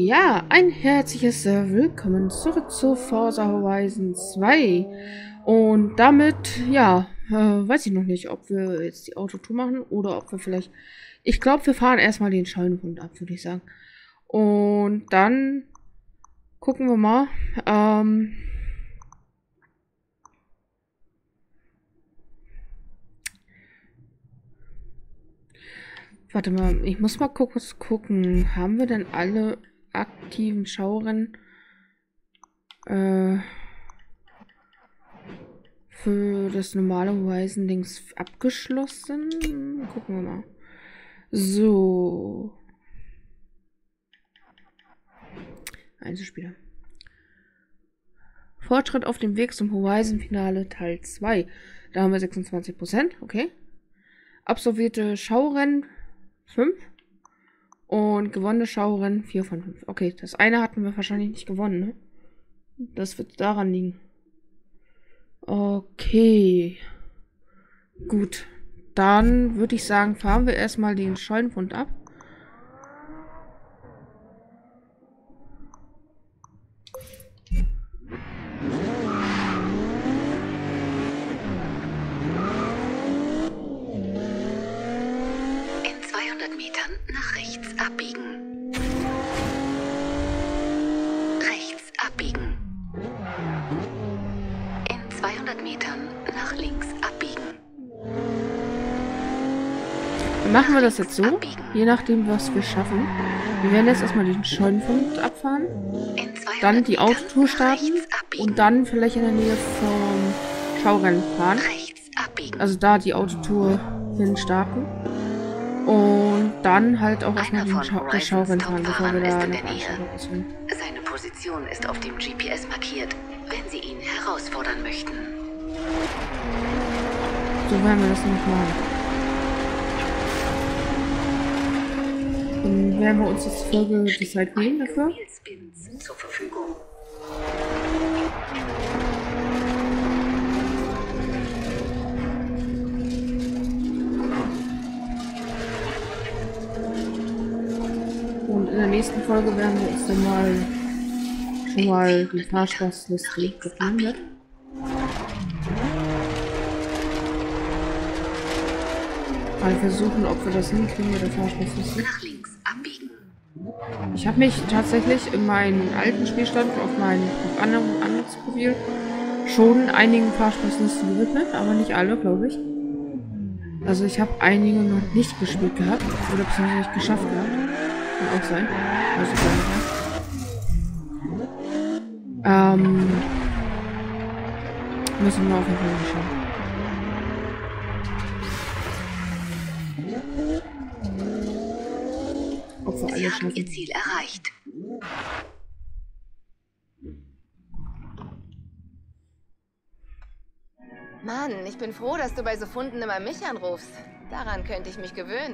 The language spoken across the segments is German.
Ja, ein herzliches Willkommen zurück zu Forza Horizon 2. Und damit, ja, weiß ich noch nicht, ob wir jetzt die Autotour machen oder ob wir vielleicht... Ich glaube, wir fahren erstmal den Scheunenhund ab, würde ich sagen. Und dann gucken wir mal. Warte mal, ich muss mal kurz gucken. Haben wir denn alle aktiven Schaurennen für das normale Horizon-Dings abgeschlossen? Gucken wir mal. So. Einzelspieler. Fortschritt auf dem Weg zum Horizon-Finale Teil 2. Da haben wir 26%, okay. Absolvierte Schaurennen 5 und gewonnene Schaurennen 4 von 5. Okay, das eine hatten wir wahrscheinlich nicht gewonnen, ne? Das wird daran liegen. Okay. Gut. Dann würde ich sagen, fahren wir erstmal den Scheunenhund ab. In 200 Metern nach rechts abbiegen. Rechts abbiegen. In 200 Metern nach links abbiegen. Machen wir das jetzt so, je nachdem, was wir schaffen. Wir werden jetzt erstmal den Scheunenhund abfahren, dann die Autotour starten und dann vielleicht in der Nähe vom Schaurennen fahren. Also da die Autotour hin starten. Und dann halt auch erstmal das Schaurennen fahren, bevor wir da eine Veranstaltung auswählen. Seine Position ist auf dem GPS markiert, wenn Sie ihn herausfordern möchten. So werden wir das nämlich machen. Dann werden wir uns jetzt Folge die Zeit nehmen dafür. Zur Verfügung. Und in der nächsten Folge werden wir uns dann mal schon mal die Fahrspaßliste öffnen. Mal versuchen, ob wir das hinkriegen mit der Fahrspaßliste. Nach links abbiegen. Ich habe mich tatsächlich in meinem alten Spielstand auf mein anderes Profil schon einigen Fahrspaßlisten gewidmet, aber nicht alle, glaube ich. Also ich habe einige noch nicht gespielt gehabt oder beziehungsweise nicht geschafft gehabt. Kann auch sein. Weiß ich gar nicht mehr. Müssen wir auf jeden Fall mal schauen. Ob wir Sie alle haben schaffen. Ihr Ziel erreicht. Mann, ich bin froh, dass du bei so Funden immer mich anrufst. Daran könnte ich mich gewöhnen.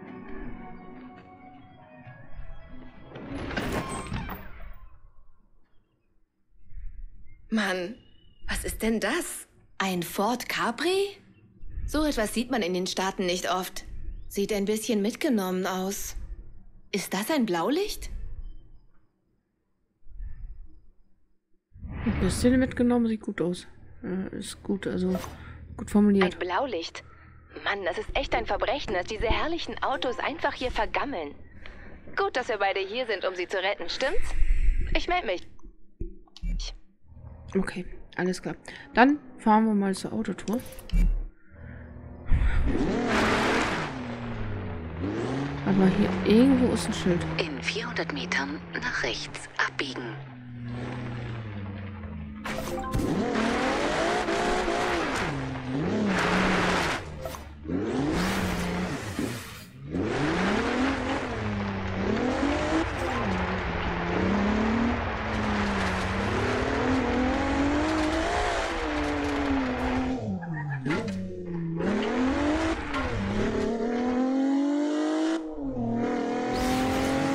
Mann, was ist denn das? Ein Ford Capri? So etwas sieht man in den Staaten nicht oft. Sieht ein bisschen mitgenommen aus. Ist das ein Blaulicht? Ein bisschen mitgenommen, sieht gut aus. Ist gut, also gut formuliert. Ein Blaulicht? Mann, das ist echt ein Verbrechen, dass diese herrlichen Autos einfach hier vergammeln. Gut, dass wir beide hier sind, um sie zu retten, stimmt's? Ich melde mich. Okay, alles klar. Dann fahren wir mal zur Autotour. Aber hier irgendwo ist ein Schild. In 400 Metern nach rechts abbiegen.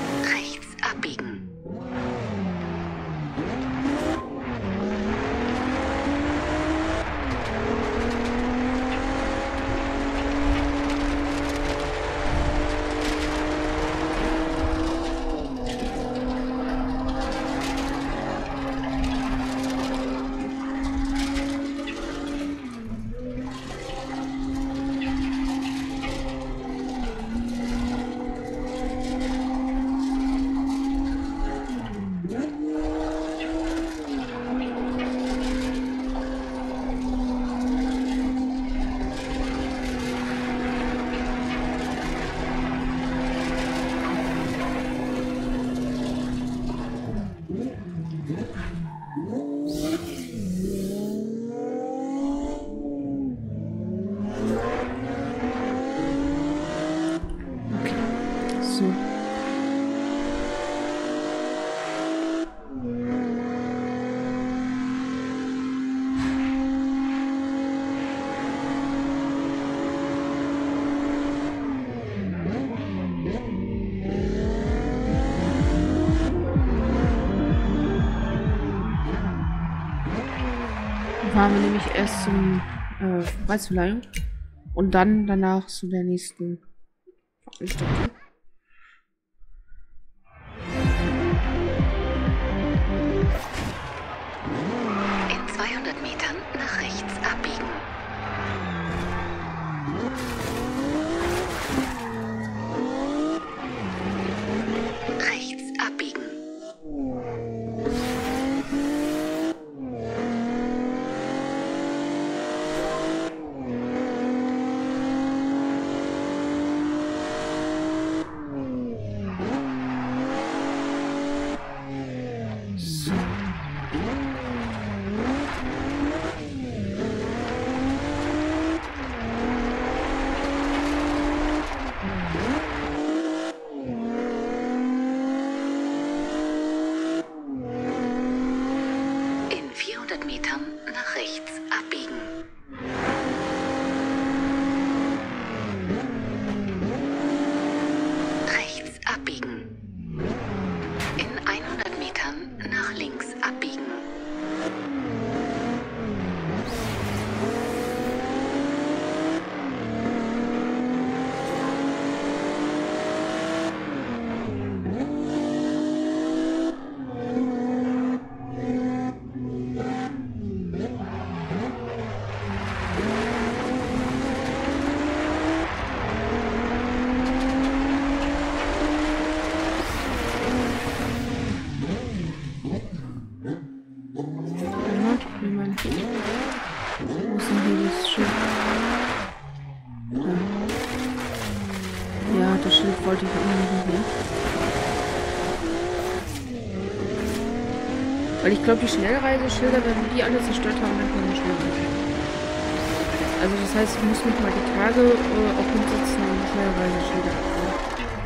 Rechts abbiegen. So. Fahren wir nämlich erst zum Preisverleihung und dann danach zu der nächsten Veranstaltung. In 200 Metern nach rechts abbiegen. Rechts abbiegen. In 400 Metern nach rechts abbiegen. Rechts abbiegen. In 100 Metern nach links abbiegen. Wo ist denn hier das Schild? Ja, das Schild wollte ich immer nicht mehr. Weil ich glaube, die Schnellreiseschilder, wenn wir die alle zerstört haben, dann können wir Schnellreise. Also das heißt, ich muss mich mal die Tage auch hinsetzen und Schnellreiseschilder abholen.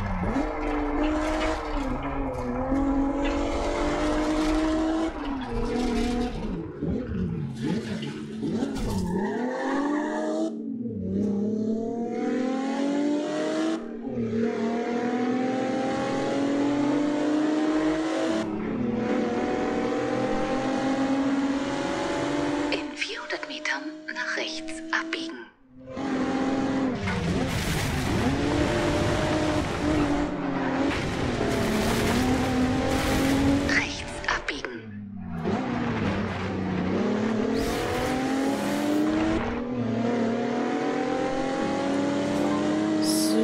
In 400 Metern nach rechts abbiegen. Rechts abbiegen. So.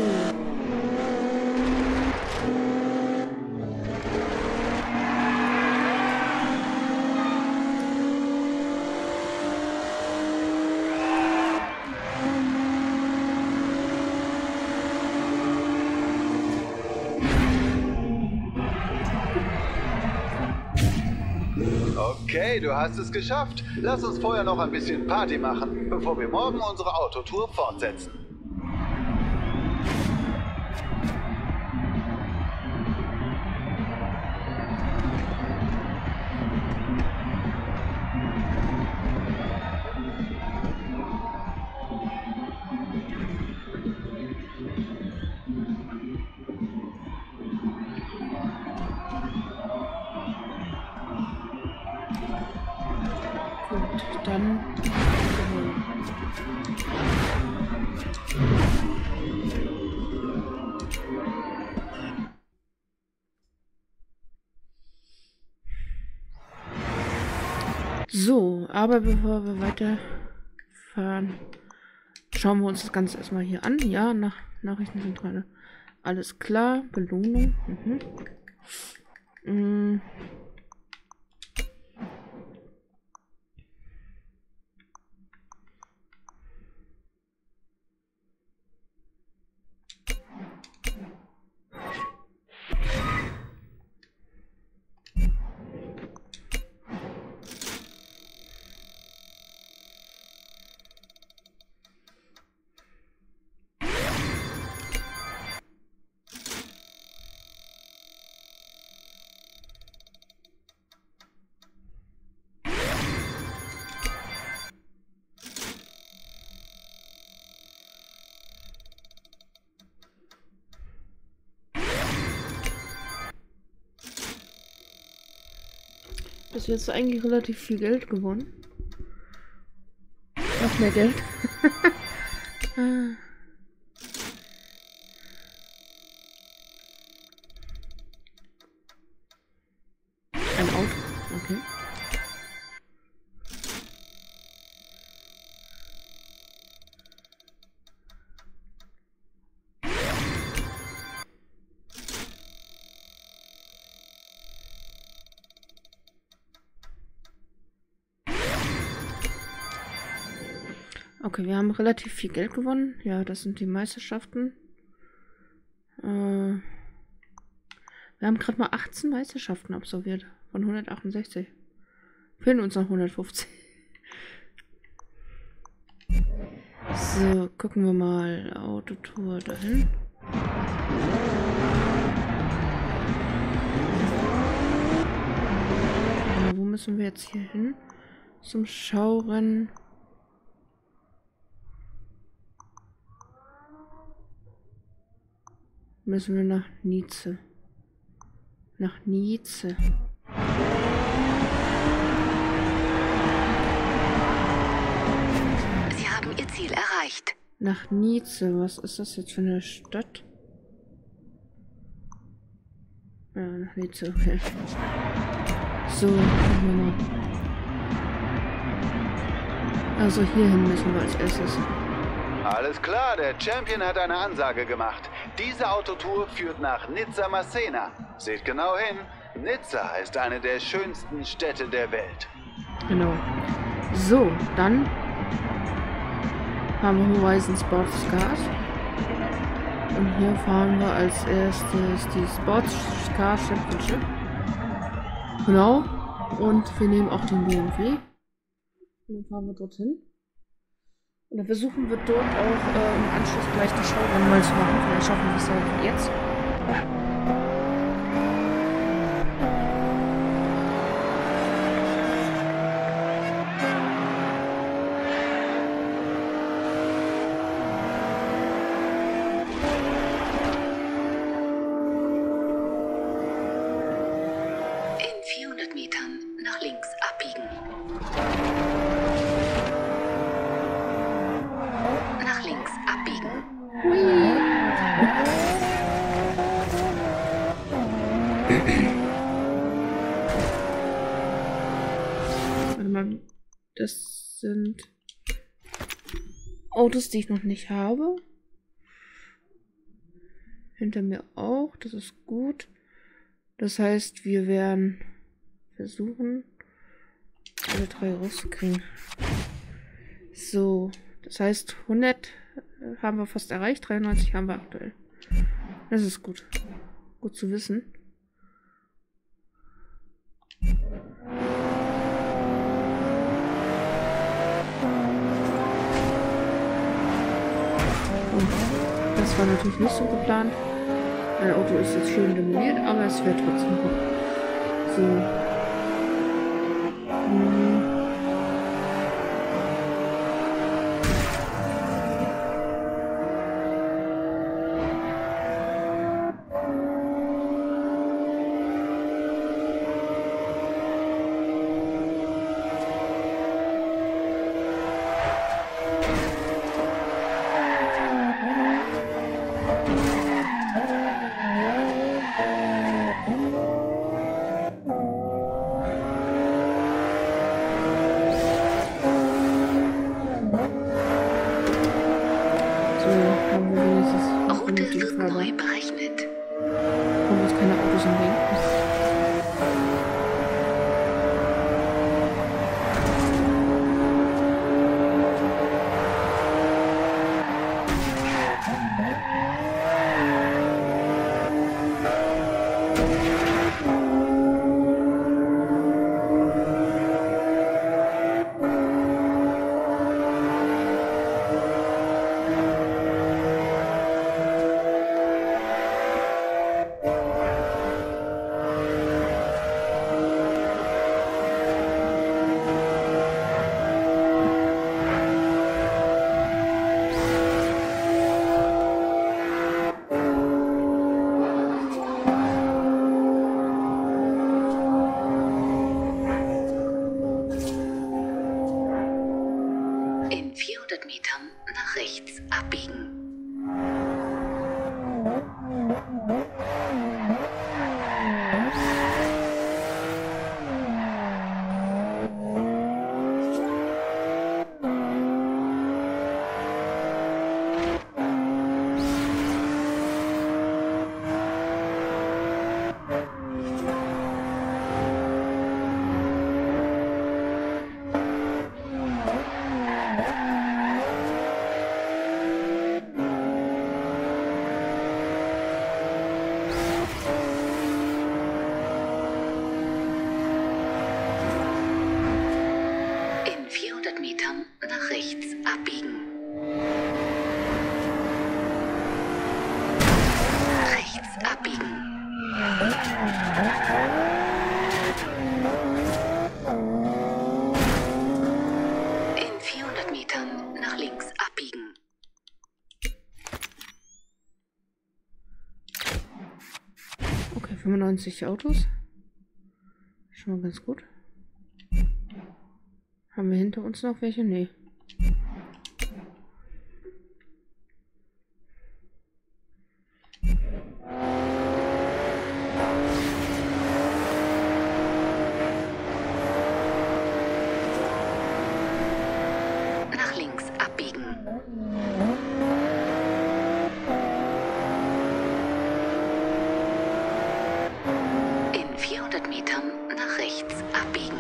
Okay, du hast es geschafft. Lass uns vorher noch ein bisschen Party machen, bevor wir morgen unsere Autotour fortsetzen. Gut, dann. So, aber bevor wir weiterfahren, schauen wir uns das Ganze erstmal hier an. Ja, Nachrichtenzentrale. Alles klar, Belohnung. Das wird jetzt eigentlich relativ viel Geld gewonnen. Noch mehr Geld. Ein Auto. Okay. Okay, wir haben relativ viel Geld gewonnen. Ja, das sind die Meisterschaften. Wir haben gerade mal 18 Meisterschaften absolviert. Von 168. Fehlen uns noch 150. So, gucken wir mal. Autotour dahin. Wo müssen wir jetzt hier hin? Zum Schaurennen. Müssen wir nach Nice. Nach Nice. Sie haben Ihr Ziel erreicht. Nach Nice. Was ist das jetzt für eine Stadt? Ja, nach Nice, okay. So, gucken wir mal. Also hierhin müssen wir als erstes. Alles klar, der Champion hat eine Ansage gemacht. Diese Autotour führt nach Nizza Massena. Seht genau hin, Nizza ist eine der schönsten Städte der Welt. Genau. So, dann haben wir Horizon Sports Cars. Und hier fahren wir als erstes die Sports Car Championship. Genau. Und wir nehmen auch den BMW. Und dann fahren wir dorthin. Und dann versuchen wir dort auch im Anschluss gleich die Showrennen mal zu machen. Vielleicht schaffen wir es ja jetzt. In 400 Metern nach links abbiegen. Nach links abbiegen. Warte mal, das sind Autos, die ich noch nicht habe. Hinter mir auch, das ist gut. Das heißt, wir werden versuchen, alle 3 rauszukriegen. So, das heißt, 100 haben wir fast erreicht, 93 haben wir aktuell. Das ist gut. Gut zu wissen. Und das war natürlich nicht so geplant. Mein Auto ist jetzt schön demoliert, aber es fährt trotzdem gut. So. Metern nach rechts abbiegen. Rechts abbiegen. In 400 Metern nach links abbiegen. Okay, 95 Autos. Schon mal ganz gut. Haben wir hinter uns noch welche? Nee. Nach links abbiegen. In 400 Metern nach rechts abbiegen.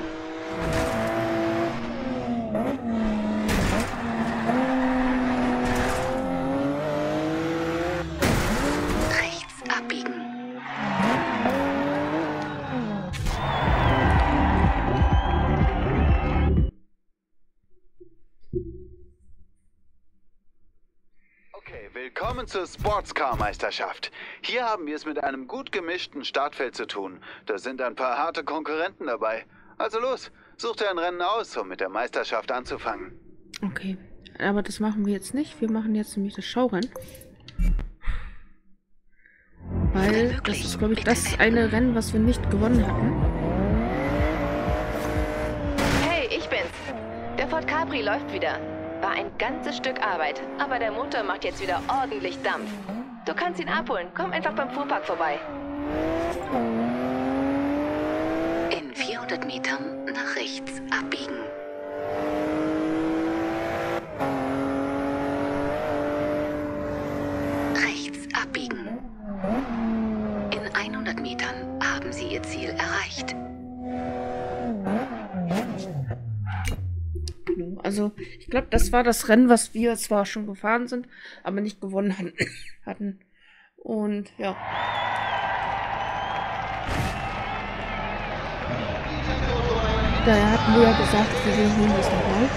Rechts abbiegen. Okay, willkommen zur Sportscar-Meisterschaft. Hier haben wir es mit einem gut gemischten Startfeld zu tun. Da sind ein paar harte Konkurrenten dabei. Also los, such dir ein Rennen aus, um mit der Meisterschaft anzufangen. Okay, aber das machen wir jetzt nicht. Wir machen jetzt nämlich das Schaurennen. Weil das ist, glaube ich, das eine Rennen, was wir nicht gewonnen hatten. Hey, ich bin's. Der Ford Capri läuft wieder. War ein ganzes Stück Arbeit, aber der Motor macht jetzt wieder ordentlich Dampf. Du kannst ihn abholen. Komm einfach beim Fuhrpark vorbei. In 400 Metern nach rechts abbiegen. Rechts abbiegen. In 100 Metern haben Sie Ihr Ziel erreicht. Also, ich glaube, das war das Rennen, was wir zwar schon gefahren sind, aber nicht gewonnen hatten. Und ja. Daher hatten wir ja gesagt, wir wiederholen das nochmal.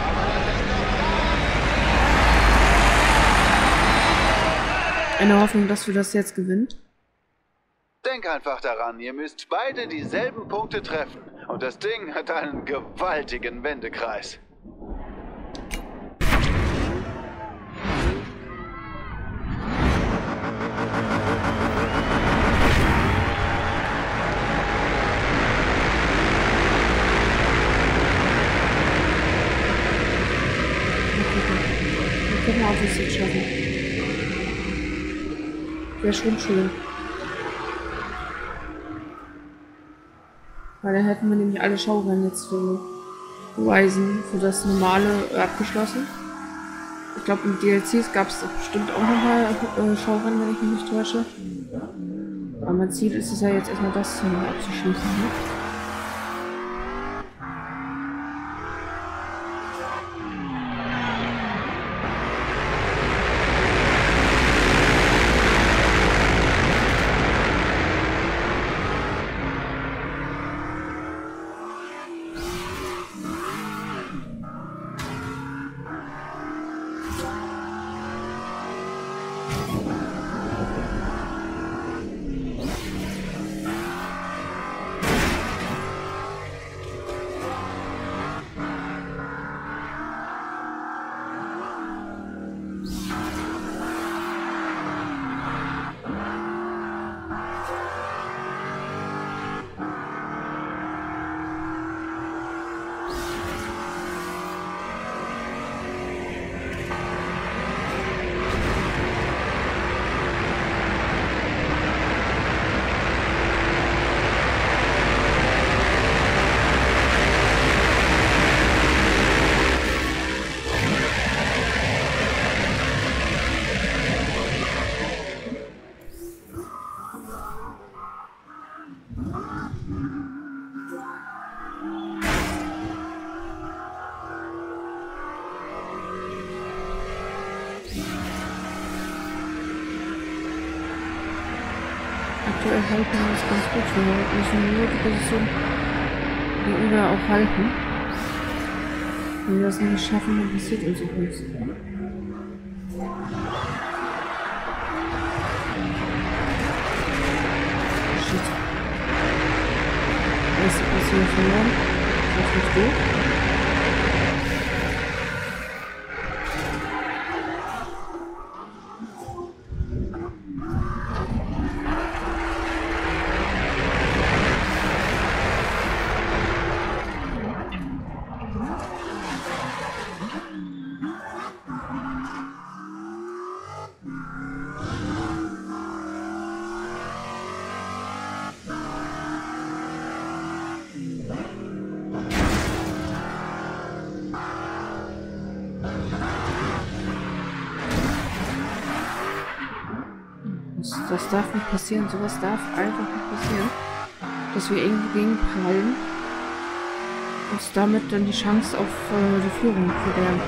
In der Hoffnung, dass wir das jetzt gewinnen. Denk einfach daran, ihr müsst beide dieselben Punkte treffen. Und das Ding hat einen gewaltigen Wendekreis. Wir gucken mal, ob wir es jetzt schaffen. Wäre schon schön. Weil dann hätten wir nämlich alle Schaurennen jetzt für Horizon, für das normale abgeschlossen. Ich glaube, in DLCs gab es bestimmt auch nochmal Schaurennen, wenn ich mich nicht täusche. Aber mein Ziel ist es ja jetzt erstmal das abzuschließen. Ne? Aktuell halten wir uns ganz gut. Wir müssen nur die Position gegenüber auch halten. Wenn wir das nicht schaffen, dann passiert uns auch nichts. Shit. Was ist hier verloren? Das ist gut. Das darf nicht passieren. Sowas darf einfach nicht passieren. Dass wir irgendwo gegenprallen. Uns damit dann die Chance auf die Führung verwehren.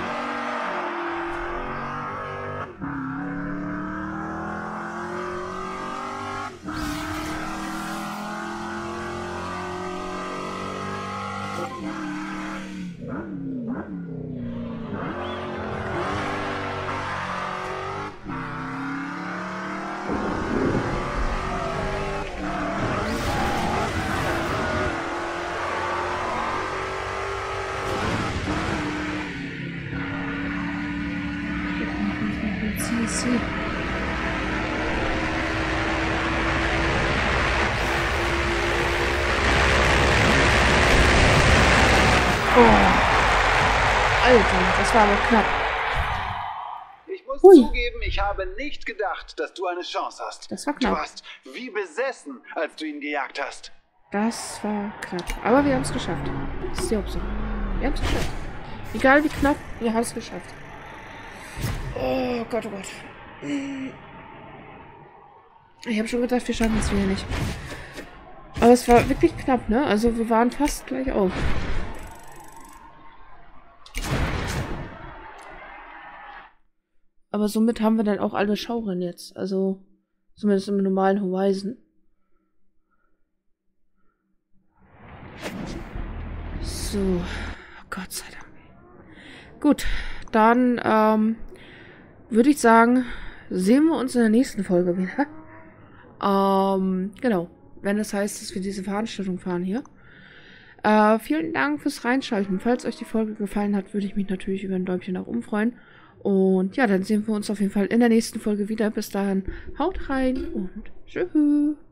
Alter, das war aber knapp. Ich muss zugeben, ich habe nicht gedacht, dass du eine Chance hast. Das war knapp. Du warst wie besessen, als du ihn gejagt hast. Das war knapp. Aber wir haben es geschafft. Das ist die Hauptsache. Wir haben es geschafft. Egal wie knapp, wir haben es geschafft. Oh Gott, oh Gott. Ich habe schon gedacht, wir schaffen es wieder nicht. Aber es war wirklich knapp, ne? Also wir waren fast gleich auf. Aber somit haben wir dann auch alle Schauren jetzt. Also zumindest im normalen Horizon. So. Gott sei Dank. Gut. Dann würde ich sagen, sehen wir uns in der nächsten Folge wieder. Genau. Wenn das heißt, dass wir diese Veranstaltung fahren hier. Vielen Dank fürs Reinschalten. Falls euch die Folge gefallen hat, würde ich mich natürlich über ein Däumchen nach oben freuen. Und ja, dann sehen wir uns auf jeden Fall in der nächsten Folge wieder. Bis dahin, haut rein und tschüss.